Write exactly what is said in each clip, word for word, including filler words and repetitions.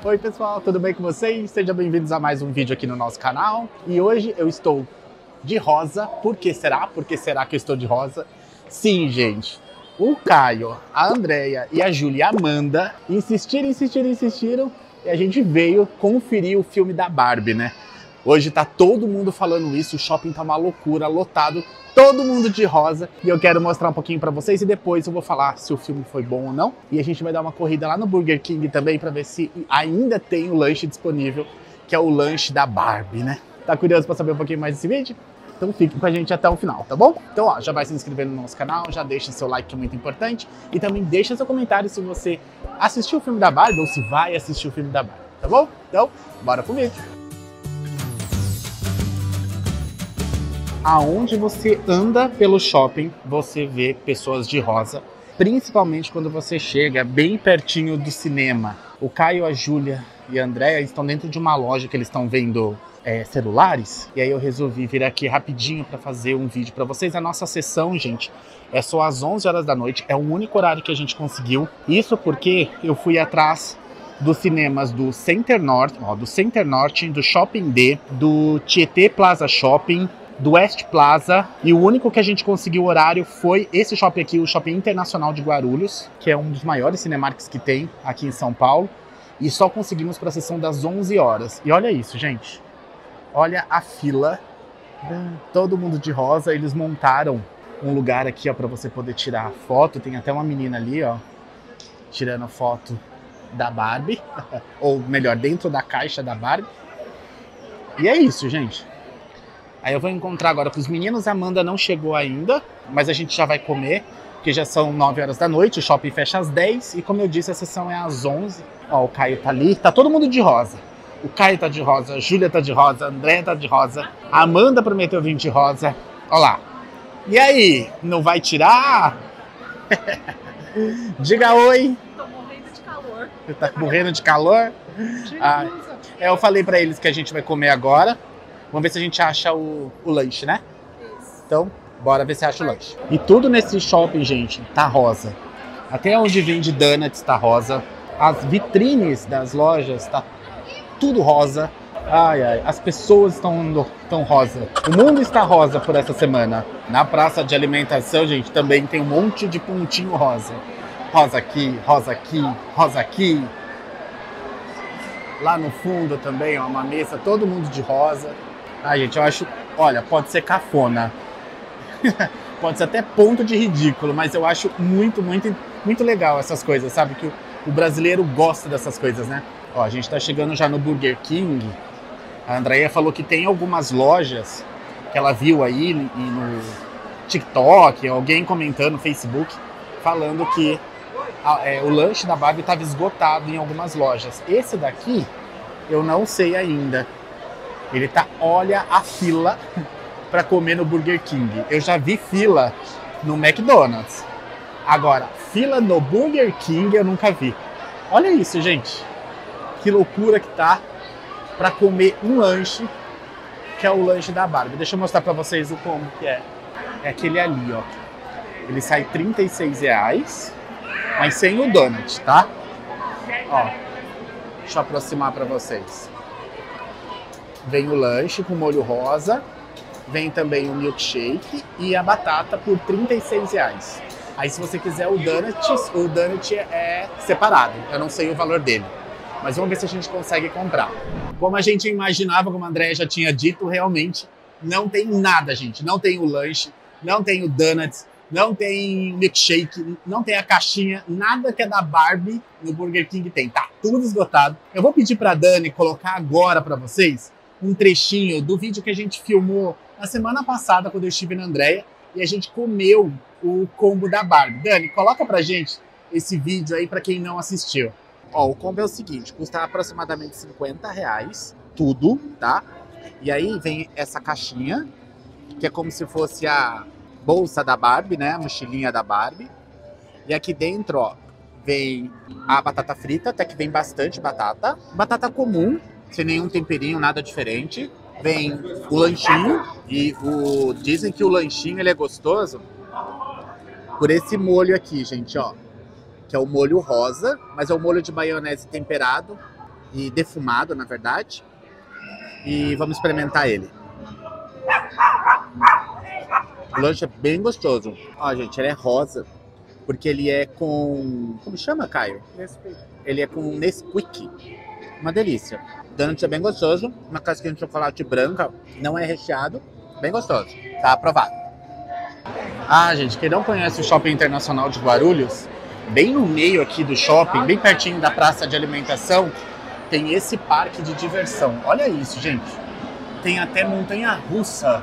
Oi pessoal, tudo bem com vocês? Sejam bem-vindos a mais um vídeo aqui no nosso canal. E hoje eu estou de rosa. Por que será? Por que será que eu estou de rosa? Sim, gente, o Caio, a Andrea e a Júlia e a Amanda insistiram, insistiram, insistiram e a gente veio conferir o filme da Barbie, né? Hoje tá todo mundo falando isso, o shopping tá uma loucura, lotado, todo mundo de rosa. E eu quero mostrar um pouquinho pra vocês e depois eu vou falar se o filme foi bom ou não. E a gente vai dar uma corrida lá no Burger King também pra ver se ainda tem o lanche disponível, que é o lanche da Barbie, né? Tá curioso pra saber um pouquinho mais desse vídeo? Então fique com a gente até o final, tá bom? Então ó, já vai se inscrevendo no nosso canal, já deixa seu like que é muito importante. E também deixa seu comentário se você assistiu o filme da Barbie ou se vai assistir o filme da Barbie, tá bom? Então, bora pro vídeo! Aonde você anda pelo shopping, você vê pessoas de rosa, principalmente quando você chega bem pertinho do cinema. O Caio, a Júlia e a Andrea estão dentro de uma loja que eles estão vendo é, celulares, e aí eu resolvi vir aqui rapidinho para fazer um vídeo para vocês. A nossa sessão, gente, é só às onze horas da noite, é o único horário que a gente conseguiu. Isso porque eu fui atrás dos cinemas do Center Norte, ó, do Center Norte, do Shopping D, do Tietê Plaza Shopping, do West Plaza, e o único que a gente conseguiu horário foi esse shopping aqui, o Shopping Internacional de Guarulhos, que é um dos maiores cinemarks que tem aqui em São Paulo, e só conseguimos para a sessão das onze horas. E olha isso, gente, olha a fila, todo mundo de rosa. Eles montaram um lugar aqui, ó, para você poder tirar foto. Tem até uma menina ali, ó, tirando foto da Barbie, ou melhor, dentro da caixa da Barbie. E é isso, gente. Aí eu vou encontrar agora com os meninos. A Amanda não chegou ainda, mas a gente já vai comer, porque já são nove horas da noite, o shopping fecha às dez, e como eu disse, a sessão é às onze. Ó, o Caio tá ali, tá todo mundo de rosa. O Caio tá de rosa, a Júlia tá de rosa, a Andrea tá de rosa, a Amanda prometeu vir de rosa. Ó lá. E aí, não vai tirar? Diga oi. Tô morrendo de calor. Você tá morrendo de calor? Ah, é, eu falei pra eles que a gente vai comer agora. Vamos ver se a gente acha o, o lanche, né? Isso. Então, bora ver se acha o lanche. E tudo nesse shopping, gente, tá rosa. Até onde vende donuts tá rosa. As vitrines das lojas tá tudo rosa. Ai, ai, as pessoas estão tão rosa. O mundo está rosa por essa semana. Na praça de alimentação, gente, também tem um monte de pontinho rosa. Rosa aqui, rosa aqui, rosa aqui. Lá no fundo também, ó, uma mesa, todo mundo de rosa. Ai, gente, eu acho, olha, pode ser cafona. Pode ser até ponto de ridículo, mas eu acho muito, muito, muito legal essas coisas, sabe? Que o, o brasileiro gosta dessas coisas, né? Ó, a gente tá chegando já no Burger King. A Andrea falou que tem algumas lojas que ela viu aí e no TikTok, alguém comentando no Facebook, falando que a, é, o lanche da Barbie estava esgotado em algumas lojas. Esse daqui, eu não sei ainda. Ele tá, olha a fila para comer no Burger King. Eu já vi fila no McDonald's. Agora, fila no Burger King eu nunca vi. Olha isso, gente. Que loucura que tá para comer um lanche, que é o lanche da Barbie. Deixa eu mostrar para vocês o como que é. É aquele ali, ó. Ele sai trinta e seis reais, mas sem o donut, tá? Ó, deixa eu aproximar para vocês. Vem o lanche com molho rosa, vem também o milkshake e a batata por trinta e seis reais. Aí se você quiser o donut, o donut é separado, eu não sei o valor dele. Mas vamos ver se a gente consegue comprar. Como a gente imaginava, como a Andrea já tinha dito, realmente não tem nada, gente. Não tem o lanche, não tem o donut, não tem milkshake, não tem a caixinha, nada que é da Barbie no Burger King tem. Tá tudo esgotado. Eu vou pedir pra Dani colocar agora pra vocês um trechinho do vídeo que a gente filmou na semana passada, quando eu estive na Andrea, e a gente comeu o combo da Barbie. Dani, coloca pra gente esse vídeo aí pra quem não assistiu. Ó, o combo é o seguinte, custa aproximadamente cinquenta reais, tudo, tá? E aí vem essa caixinha, que é como se fosse a bolsa da Barbie, né? A mochilinha da Barbie. E aqui dentro, ó, vem a batata frita, até que vem bastante batata. Batata comum, sem nenhum temperinho, nada diferente. Vem o lanchinho, e o... dizem que o lanchinho ele é gostoso por esse molho aqui, gente, ó. Que é o molho rosa, mas é o molho de maionese temperado. e defumado, na verdade. E vamos experimentar ele. O lanche é bem gostoso. Ó, gente, ele é rosa, porque ele é com... Como chama, Caio? Nesquik. Ele é com Nesquik. Uma delícia. O donut é bem gostoso. Uma casquinha de chocolate branca. Não é recheado. Bem gostoso. Tá aprovado. Ah, gente, quem não conhece o Shopping Internacional de Guarulhos, bem no meio aqui do shopping, bem pertinho da praça de alimentação, tem esse parque de diversão. Olha isso, gente. Tem até montanha-russa.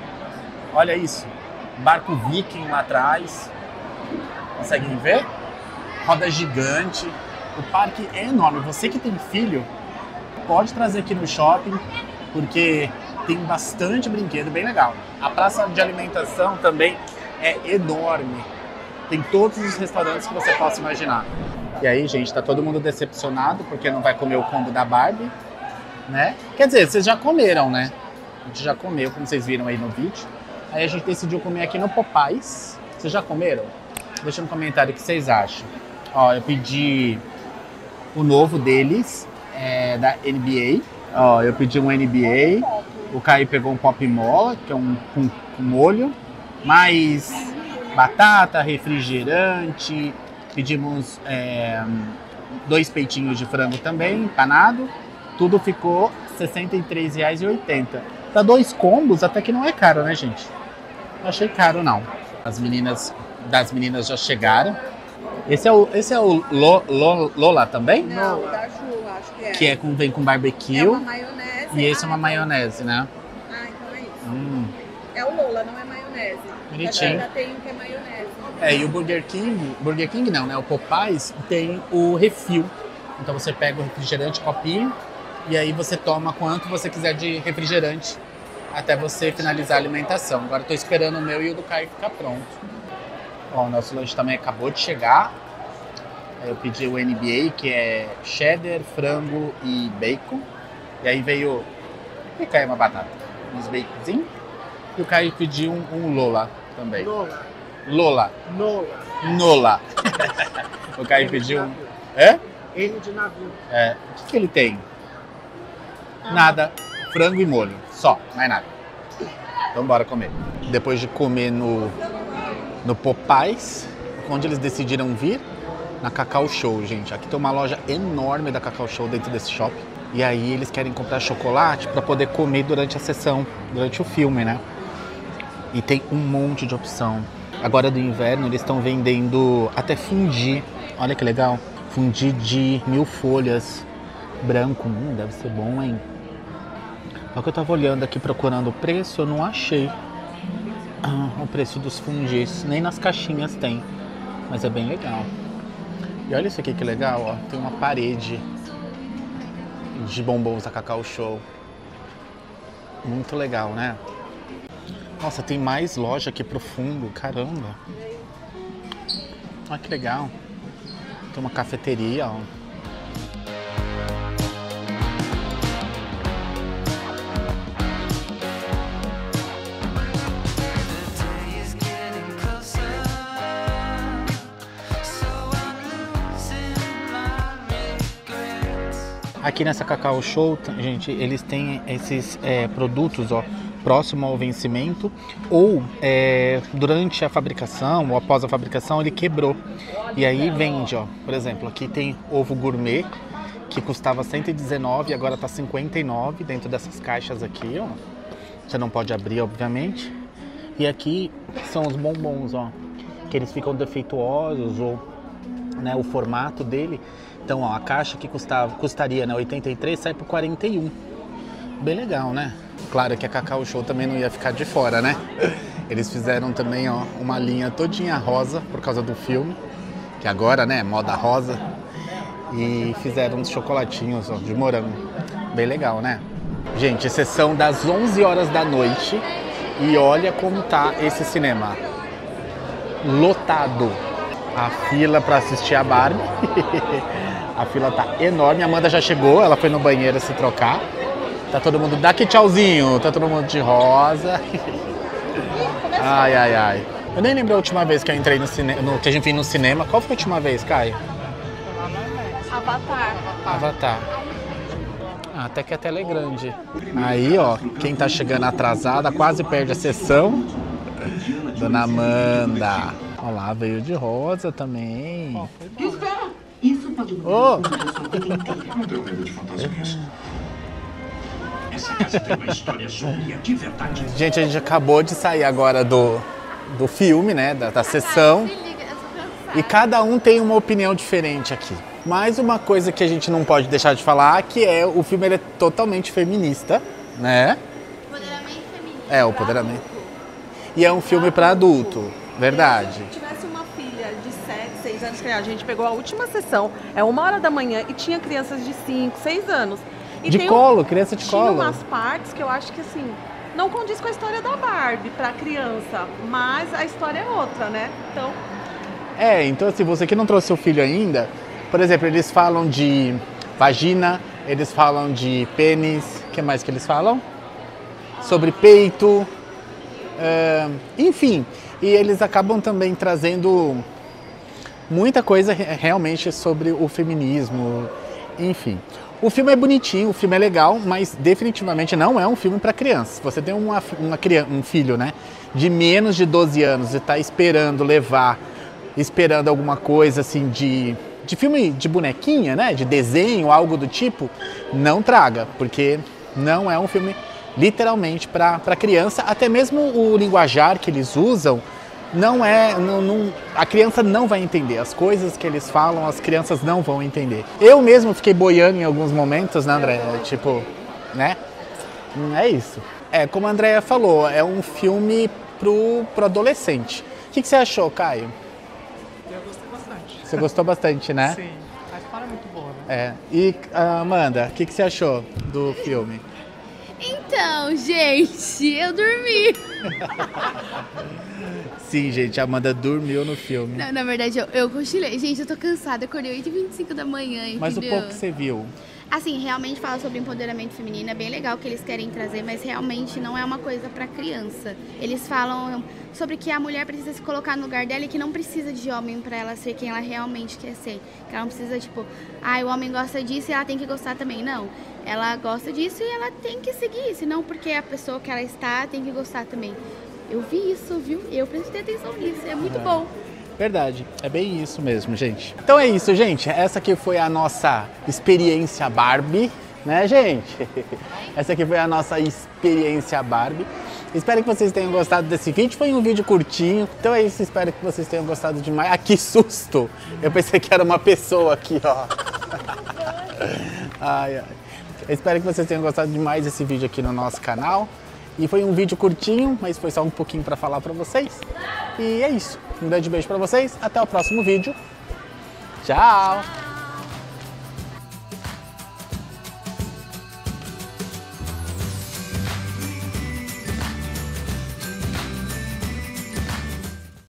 Olha isso. Barco viking lá atrás. Conseguem ver? Roda gigante. O parque é enorme. Você que tem filho, pode trazer aqui no shopping, porque tem bastante brinquedo, bem legal. A praça de alimentação também é enorme. Tem todos os restaurantes que você possa imaginar. E aí, gente, tá todo mundo decepcionado porque não vai comer o combo da Barbie, né? Quer dizer, vocês já comeram, né? A gente já comeu, como vocês viram aí no vídeo. Aí a gente decidiu comer aqui no Popeyes. Vocês já comeram? Deixa no comentário o que vocês acham. Ó, eu pedi o novo deles, é, da N B A. Ó, eu pedi um N B A. O Caio pegou um Pop Mola, que é um com, com molho. Mais batata, refrigerante. Pedimos é, dois peitinhos de frango também, empanado. Tudo ficou sessenta e três reais e oitenta centavos. Pra dois combos até que não é caro, né, gente? Não achei caro, não. As meninas das meninas já chegaram. Esse é o, esse é o Lo, Lo, Lola também? Não, da Ju, acho que é. Que é com, vem com barbecue. É uma maionese. E esse ah, é uma maionese, né? Ah, então é isso. Hum. É o Lola, não é maionese. Bonitinho. Ainda tem um que é maionese. É, e o Burger King, Burger King não, né? O Popeyes tem o refil. Então você pega o refrigerante, copinho, e aí você toma quanto você quiser de refrigerante até você finalizar a alimentação. Agora eu tô esperando o meu e o do Caio ficar pronto. Ó, o nosso lanche também acabou de chegar. Eu pedi o N B A, que é cheddar, frango e bacon. E aí veio... E caiu uma batata. Uns baconzinhos. E o Caio pediu um, um Lola também. Lola. Lola. Nola. Nola. O Caio pediu um... É? N de navio. É. O que, que ele tem? Nada. Frango e molho. Só. Mais nada. Então bora comer. Depois de comer no, no Popeyes, onde eles decidiram vir? Na Cacau Show, gente. Aqui tem uma loja enorme da Cacau Show dentro desse shopping. E aí eles querem comprar chocolate para poder comer durante a sessão, durante o filme, né? E tem um monte de opção. Agora do inverno eles estão vendendo até fondue. Olha que legal. Fondue de mil folhas. Branco. Hum, deve ser bom, hein? Só que eu tava olhando aqui procurando o preço, eu não achei ah, o preço dos fundies. Nem nas caixinhas tem. Mas é bem legal. E olha isso aqui que legal, ó. Tem uma parede de bombons da Cacau Show. Muito legal, né? Nossa, tem mais loja aqui pro fundo, caramba. Olha que legal. Tem uma cafeteria, ó. Aqui nessa Cacau Show, gente, eles têm esses é, produtos, ó, próximo ao vencimento ou é, durante a fabricação ou após a fabricação ele quebrou. E aí vende, ó, por exemplo, aqui tem ovo gourmet que custava cento e dezenove e agora tá cinquenta e nove dentro dessas caixas aqui, ó. Você não pode abrir, obviamente. E aqui são os bombons, ó, que eles ficam defeituosos ou, né, o formato dele. Então, ó, a caixa que custava, custaria, né, oitenta e três, sai por quarenta e um. Bem legal, né? Claro que a Cacau Show também não ia ficar de fora, né? Eles fizeram também, ó, uma linha todinha rosa por causa do filme, que agora, né, moda rosa. E fizeram uns chocolatinhos, ó, de morango. Bem legal, né? Gente, sessão das onze horas da noite e olha como tá esse cinema. Lotado. A fila para assistir a Barbie. A fila tá enorme. A Amanda já chegou, ela foi no banheiro se trocar. Tá todo mundo... Dá aqui tchauzinho. Tá todo mundo de rosa. Ai, ai, ai. Eu nem lembro a última vez que eu entrei no cinema, que a gente viu no cinema. Qual foi a última vez, Caio? Avatar. Avatar. até que a tela é grande. Aí, ó, quem tá chegando atrasada quase perde a sessão. Dona Amanda. Olha lá, veio de rosa também. Espera! Isso pode mudar Oh. a sua vida inteira. Não tenho medo de fantasminhas. Essa casa tem uma história sombria de verdade. Gente, a gente acabou de sair agora do, do filme, né, da, da sessão. E cada um tem uma opinião diferente aqui. Mais uma coisa que a gente não pode deixar de falar, que é o filme ele é totalmente feminista, né? Empoderamento feminino. É, o empoderamento. E é um filme para adulto, verdade. Se tivesse uma filha de sete, seis anos, que a gente pegou a última sessão, é uma hora da manhã, e tinha crianças de cinco, seis anos. E De tem um- colo, criança de Tinha colo. umas partes que eu acho que assim, não condiz com a história da Barbie pra criança, mas a história é outra, né? Então, É, então assim, você que não trouxe o filho ainda, por exemplo, eles falam de vagina, eles falam de pênis, o que mais que eles falam? Sobre peito, é, enfim. E eles acabam também trazendo muita coisa re- realmente sobre o feminismo, enfim. O filme é bonitinho, o filme é legal, mas definitivamente não é um filme para criança. Se você tem uma, uma criança, um filho, né, de menos de doze anos e está esperando levar, esperando alguma coisa assim de, de filme de bonequinha, né, de desenho, algo do tipo, não traga, porque não é um filme literalmente para criança. Até mesmo o linguajar que eles usam não é, não, não, a criança não vai entender. As coisas que eles falam, as crianças não vão entender. Eu mesmo fiquei boiando em alguns momentos, né, André? Tipo, né? É isso. É, como a Andrea falou, é um filme pro, pro adolescente. O que, que você achou, Caio? Eu gostei bastante. Você gostou bastante, né? Sim, a história é muito boa, né? É. E, ah, Amanda, o que, que você achou do filme? Então, gente, eu dormi. Sim, gente, a Amanda dormiu no filme. Não, na verdade, eu, eu cochilei. Gente, eu tô cansada, eu acordei oito e vinte e cinco da manhã, entendeu? Mas o pouco que você viu? Assim, realmente fala sobre empoderamento feminino, é bem legal o que eles querem trazer, mas realmente não é uma coisa pra criança. Eles falam sobre que a mulher precisa se colocar no lugar dela e que não precisa de homem pra ela ser quem ela realmente quer ser. Que ela não precisa, tipo, ah, o homem gosta disso e ela tem que gostar também. Não, ela gosta disso e ela tem que seguir isso, não porque a pessoa que ela está tem que gostar também. Eu vi isso, viu? Eu prestei atenção nisso, é muito bom. Verdade, é bem isso mesmo, gente. Então é isso, gente. Essa aqui foi a nossa experiência Barbie, né, gente? Essa aqui foi a nossa experiência Barbie. Espero que vocês tenham gostado desse vídeo. Foi um vídeo curtinho. Então é isso, espero que vocês tenham gostado demais. Ah, que susto! Eu pensei que era uma pessoa aqui, ó. Ai, ai. Eu espero que vocês tenham gostado demais desse vídeo aqui no nosso canal. E foi um vídeo curtinho, mas foi só um pouquinho para falar para vocês. E é isso. Um grande beijo para vocês. Até o próximo vídeo. Tchau!